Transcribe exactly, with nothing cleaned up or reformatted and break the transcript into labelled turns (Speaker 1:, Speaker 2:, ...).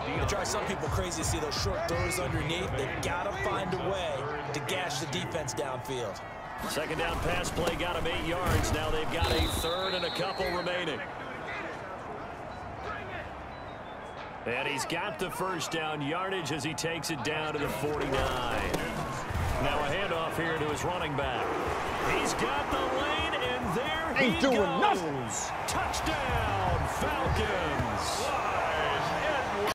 Speaker 1: It drives some people crazy to see those short throws underneath. They've got to find a way to gash the defense downfield.
Speaker 2: Second down pass play got him eight yards. Now they've got a third and a couple remaining. And he's got the first down yardage as he takes it down to the forty-nine. Now a handoff here to his running back. He's got the lane, and there
Speaker 3: Ain't
Speaker 2: he
Speaker 3: doing
Speaker 2: goes.
Speaker 3: nothing.
Speaker 2: Touchdown, Falcons.